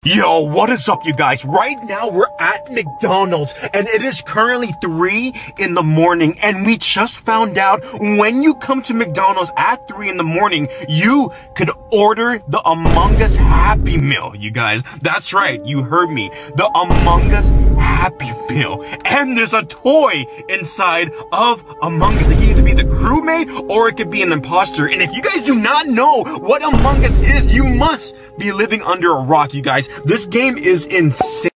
Yo, what is up, you guys? Right now, we're at McDonald's, and it is currently 3 in the morning, and we just found out when you come to McDonald's at 3 in the morning, you could order the Among Us Happy Meal, you guys. That's right, you heard me. The Among Us Happy Meal. And there's a toy inside of Among Us. It can either be the crewmate, or it could be an imposter. And if you guys do not know what Among Us is, you must be living under a rock, you guys. This game is insane.